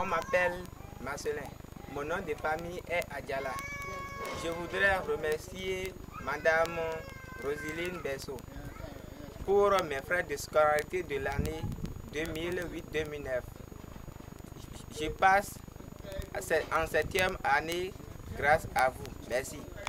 m'appelle Marcelin. Mon nom de famille est Adjala. Je voudrais remercier Madame Rosiline Bessot pour mes frais de scolarité de l'année 2008-2009. Je passe en 7e année grâce à vous. Merci.